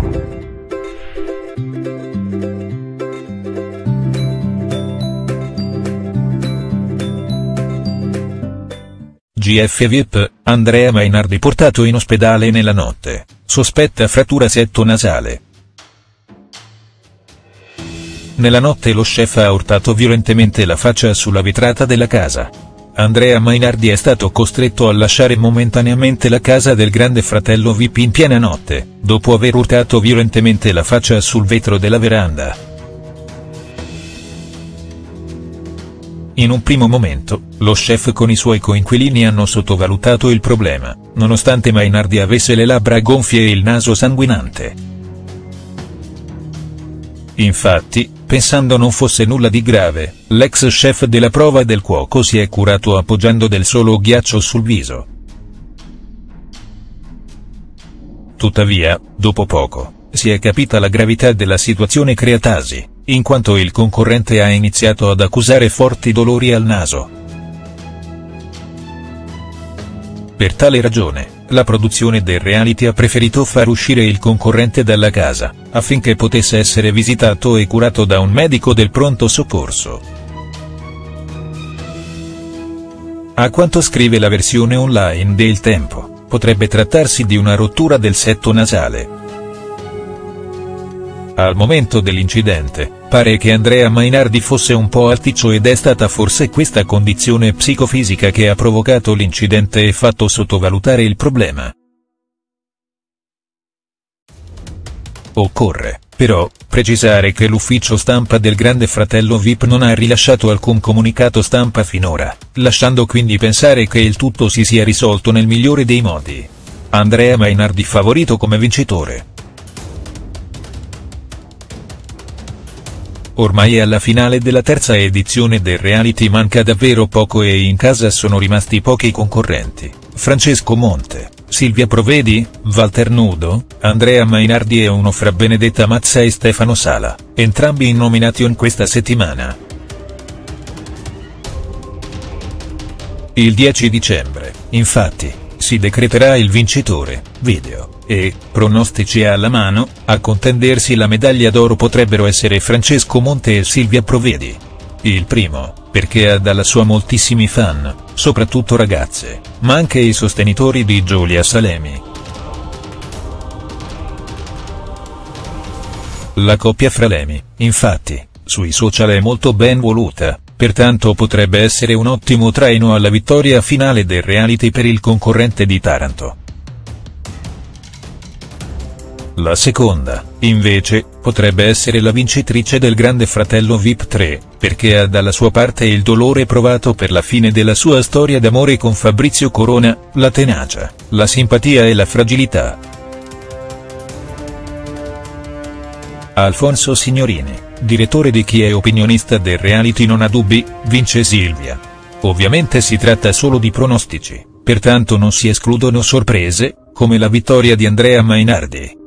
GF VIP, Andrea Mainardi portato in ospedale nella notte, sospetta frattura setto nasale. Nella notte lo chef ha urtato violentemente la faccia sulla vetrata della casa. Andrea Mainardi è stato costretto a lasciare momentaneamente la casa del grande fratello VIP in piena notte, dopo aver urtato violentemente la faccia sul vetro della veranda. In un primo momento, lo chef con i suoi coinquilini hanno sottovalutato il problema, nonostante Mainardi avesse le labbra gonfie e il naso sanguinante. Infatti, pensando non fosse nulla di grave, l'ex chef della prova del cuoco si è curato appoggiando del solo ghiaccio sul viso. Tuttavia, dopo poco, si è capita la gravità della situazione creatasi, in quanto il concorrente ha iniziato ad accusare forti dolori al naso. Per tale ragione, la produzione del reality ha preferito far uscire il concorrente dalla casa, affinché potesse essere visitato e curato da un medico del pronto soccorso. A quanto scrive la versione online del Tempo, potrebbe trattarsi di una rottura del setto nasale. Al momento dell'incidente, pare che Andrea Mainardi fosse un po' alticcio ed è stata forse questa condizione psicofisica che ha provocato l'incidente e fatto sottovalutare il problema. Occorre, però, precisare che l'ufficio stampa del grande fratello VIP non ha rilasciato alcun comunicato stampa finora, lasciando quindi pensare che il tutto si sia risolto nel migliore dei modi. Andrea Mainardi favorito come vincitore. Ormai alla finale della terza edizione del reality manca davvero poco e in casa sono rimasti pochi concorrenti: Francesco Monte, Silvia Provedi, Walter Nudo, Andrea Mainardi e uno fra Benedetta Mazza e Stefano Sala, entrambi in nomination questa settimana. Il 10 dicembre, infatti, si decreterà il vincitore, video. E, pronostici alla mano, a contendersi la medaglia d'oro potrebbero essere Francesco Monte e Silvia Provedi. Il primo, perché ha dalla sua moltissimi fan, soprattutto ragazze, ma anche i sostenitori di Giulia Salemi. La coppia Fralemi, infatti, sui social è molto ben voluta, pertanto potrebbe essere un ottimo traino alla vittoria finale del reality per il concorrente di Taranto. La seconda, invece, potrebbe essere la vincitrice del grande fratello VIP 3, perché ha dalla sua parte il dolore provato per la fine della sua storia d'amore con Fabrizio Corona, la tenacia, la simpatia e la fragilità. Alfonso Signorini, direttore di Chi è opinionista del reality non ha dubbi, vince Silvia. Ovviamente si tratta solo di pronostici, pertanto non si escludono sorprese, come la vittoria di Andrea Mainardi.